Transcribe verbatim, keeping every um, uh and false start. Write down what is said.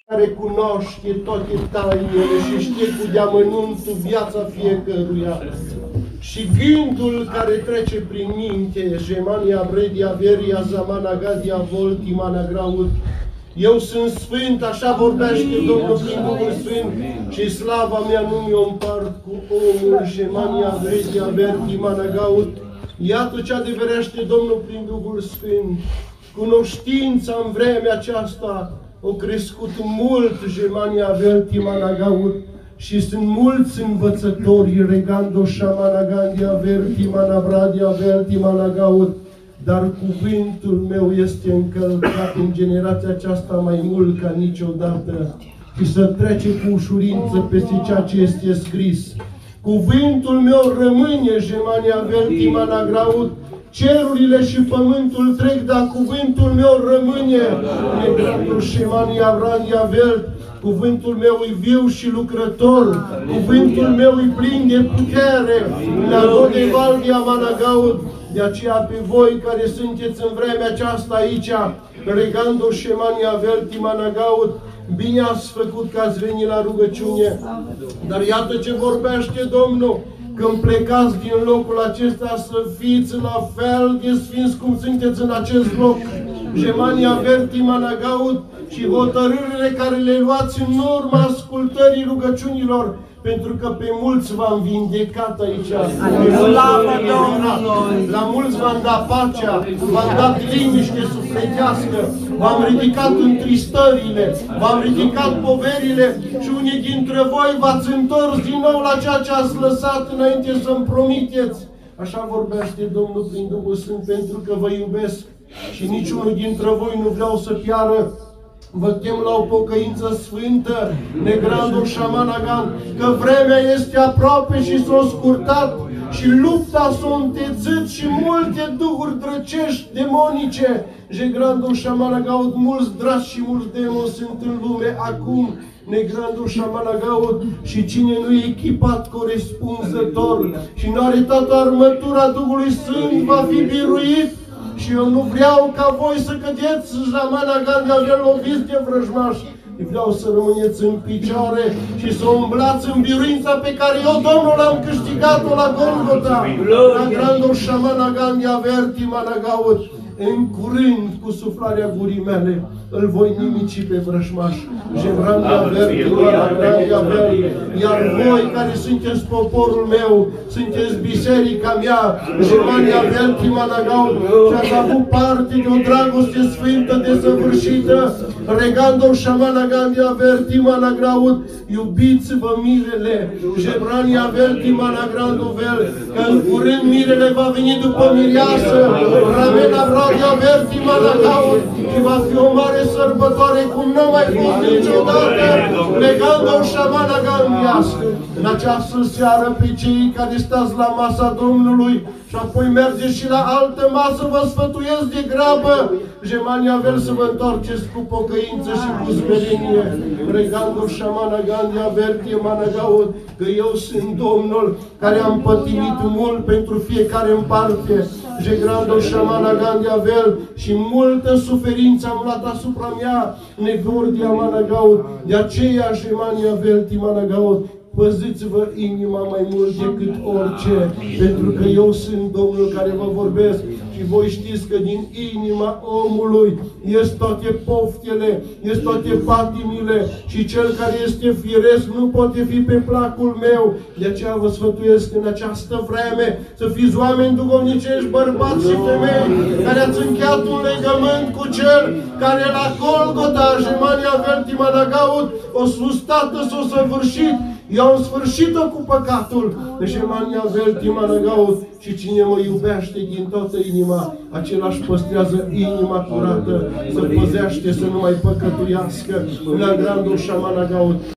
care cunoaște toate tainele și știe cu deamănuntul viața fiecăruia. Și gândul care trece prin minte, Gemania, Bredia, Veria, Zamana, Gadia, Volti, Managraut, eu sunt sfânt, așa vorbește Domnul prin Duhul Sfânt, și slava mea nu mi-o împart cu omul, Gemania, Bredia, Verti, Managaut. Iată ce adeverește Domnul prin Duhul Sfânt. Cunoștința în vremea aceasta o crescut mult, Gemania, Verti, Managaut, și sunt mulți învățători, Regando, Shamana, Gandia, Verti, Manabradia, Verti, Managaut, dar cuvântul meu este încălcat în generația aceasta mai mult ca niciodată și să trece cu ușurință peste ceea ce este scris. Cuvântul meu rămâne, Gemania, Verti, Managraut, cerurile și pământul trec, dar cuvântul meu rămâne, Negrandul, Gemania, Brandia, Velt. Cuvântul meu e viu și lucrător, cuvântul meu e plin de putere, la Rode Valdia, Managaut. De aceea pe voi care sunteți în vremea aceasta aici, Regando, Gemania, Verti, Managaut, bine ați făcut că ați venit la rugăciune. Dar iată ce vorbește Domnul: când plecați din locul acesta să fiți la fel de sfinți cum sunteți în acest loc. Gemania, Verti, Managaut, și hotărârile care le luați în urma ascultării rugăciunilor, pentru că pe mulți v-am vindecat aici. La mulți v-am dat pacea, v-am dat liniște sufletească, v-am ridicat întristările, v-am ridicat poverile și unii dintre voi v-ați întors din nou la ceea ce ați lăsat înainte să-mi promiteți. Așa vorbește Domnul prin Duhul Sfânt, pentru că vă iubesc și niciunul dintre voi nu vreau să piară. Vă chem la o pocăință sfântă, Negrando, Shamanagan, că vremea este aproape și s-a scurtat și lupta s-a întețit și multe duhuri drăcești, demonice, Negrando, Shamanagan, mulți draci și mulți demoni sunt în lume acum, Negrando, Shamanagan, și cine nu e echipat corespunzător și nu are toată armătura Duhului Sfânt va fi biruit. Și eu nu vreau ca voi să cădeți, Zamana, Gandia, Vel, loviți de vrăjmași. Vreau să rămâneți în picioare și să umblați în biruința pe care eu, Domnul, am câștigat-o la Golgota. La Grandul, Shamana, Gandia, Verti, Managaut. În curând, cu suflarea gurii mele, îl voi nimici pe vrăjmaș. Gemania, Verti, Managaut, Verti. Iar voi care sunteți poporul meu, sunteți biserica mea, Gemania, Verti, Managaut, și ați avut parte de o dragoste sfântă desăvârșită, Regando, Shamana, Gandia, Verti, Managraut, iubiți-vă mirele, Gemania, Verti, Managrando, Vel, că în curând mirele va veni după mireasă, Ramena, Bradia, Verti, Managraut, și va fi o mare sărbătoare cum nu mai fost niciodată, Regando, Shamana, Gandia. În această seară pe cei care stați la masa Domnului și apoi mergeți și la altă masă, vă sfătuiesc de grabă, Gemania, Vel, să vă întoarceți cu pocăință și cu smerenie, Regando, Shamana, Gandia, Verti, Managaut, că eu sunt Domnul care am pătimit mult pentru fiecare în parte, Gegrando, Shamana, Gandia, Vel, și multă suferință am luat asupra mea, Nevordia, Managaut, de aceea Gemania, Verti, Managaut, păziți-vă inima mai mult decât orice, pentru că eu sunt Domnul care vă vorbesc și voi știți că din inima omului ies toate poftele, ies toate patimile și cel care este firesc nu poate fi pe placul meu. De aceea vă sfătuiesc în această vreme să fiți oameni duhovnicești, bărbați și femei, care ați încheiat un legământ cu cel care la Golgota, Gemania, Verti, Managaut, o sustată, s-o săvârșit. Eu am sfârșit-o cu păcatul, Gemania, Verti, Managaut, și cine mă iubește din toată inima, acela își păstrează inima curată, să păzește să nu mai păcătuiască, la Grandul, Shamana, Gaut.